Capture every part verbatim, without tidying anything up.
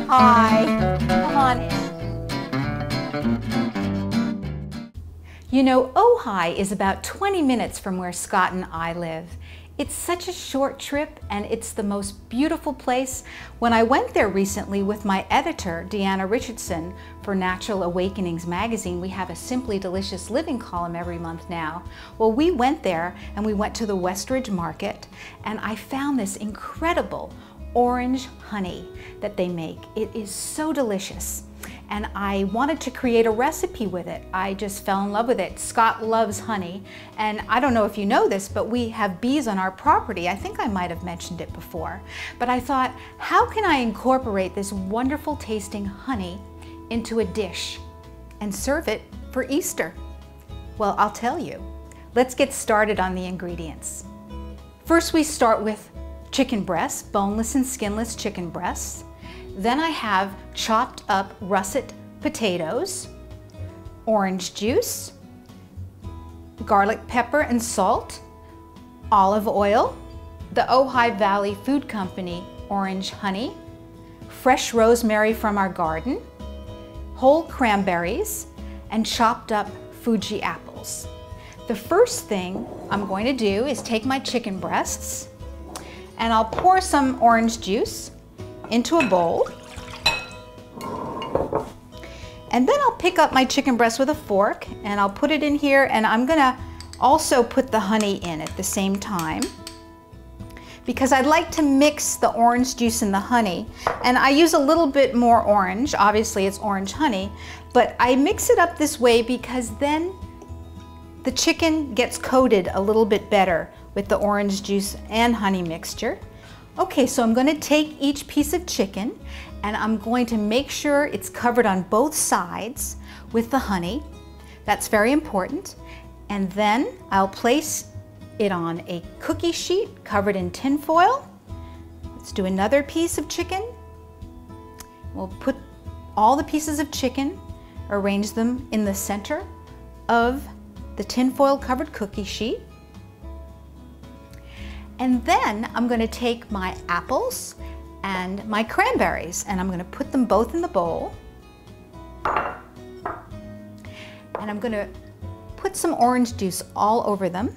Hi, come on in. You know, Ojai is about twenty minutes from where Scott and I live. It's such a short trip and it's the most beautiful place. When I went there recently with my editor, Deanna Richardson, for Natural Awakenings magazine, we have a Simply Delicious Living column every month now. Well, we went there and we went to the Westridge Market and I found this incredible orange honey that they make. It is so delicious. And I wanted to create a recipe with it. I just fell in love with it. Scott loves honey, and I don't know if you know this, but we have bees on our property. I think I might have mentioned it before. But I thought, how can I incorporate this wonderful tasting honey into a dish and serve it for Easter? Well, I'll tell you. Let's get started on the ingredients. First, we start with chicken breasts, boneless and skinless chicken breasts. Then I have chopped up russet potatoes, orange juice, garlic pepper and salt, olive oil, the Ojai Valley Food Company orange honey, fresh rosemary from our garden, whole cranberries, and chopped up Fuji apples. The first thing I'm going to do is take my chicken breasts and I'll pour some orange juice into a bowl. And then I'll pick up my chicken breast with a fork and I'll put it in here, and I'm gonna also put the honey in at the same time because I'd like to mix the orange juice and the honey. And I use a little bit more orange, obviously it's orange honey, but I mix it up this way because then the chicken gets coated a little bit better with the orange juice and honey mixture. Okay, so I'm going to take each piece of chicken and I'm going to make sure it's covered on both sides with the honey. That's very important. And then I'll place it on a cookie sheet covered in tin foil. Let's do another piece of chicken. We'll put all the pieces of chicken, arrange them in the center of the tin foil covered cookie sheet. And then I'm going to take my apples and my cranberries and I'm going to put them both in the bowl. And I'm going to put some orange juice all over them.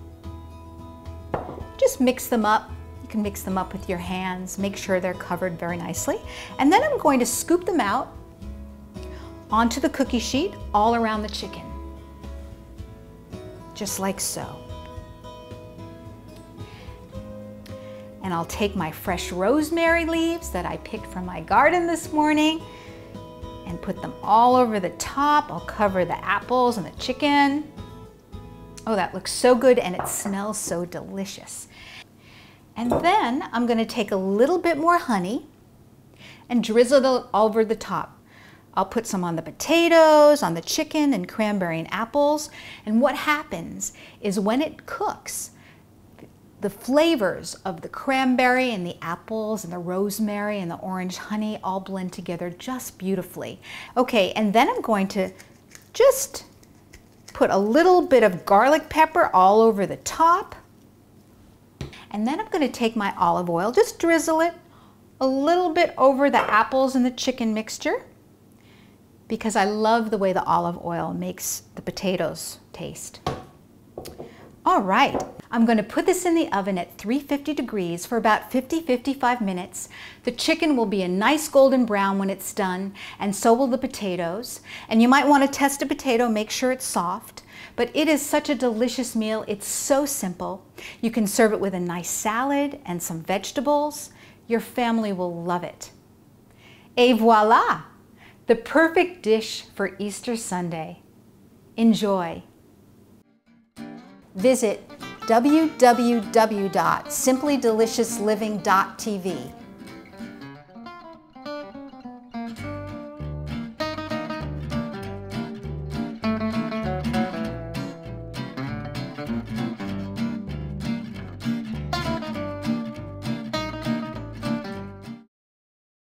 Just mix them up. You can mix them up with your hands. Make sure they're covered very nicely. And then I'm going to scoop them out onto the cookie sheet all around the chicken. Just like so. And I'll take my fresh rosemary leaves that I picked from my garden this morning and put them all over the top. I'll cover the apples and the chicken. Oh, that looks so good and it smells so delicious. And then I'm going to take a little bit more honey and drizzle it over the top. I'll put some on the potatoes, on the chicken and cranberry and apples. And what happens is when it cooks, the flavors of the cranberry and the apples and the rosemary and the orange honey all blend together just beautifully. Okay, and then I'm going to just put a little bit of garlic pepper all over the top. And then I'm going to take my olive oil, just drizzle it a little bit over the apples and the chicken mixture because I love the way the olive oil makes the potatoes taste. All right, I'm going to put this in the oven at three fifty degrees for about fifty to fifty-five minutes. The chicken will be a nice golden brown when it's done, and so will the potatoes. And you might want to test a potato, make sure it's soft. But it is such a delicious meal. It's so simple. You can serve it with a nice salad and some vegetables. Your family will love it. Et voila! The perfect dish for Easter Sunday. Enjoy. Visit w w w dot simply delicious living dot t v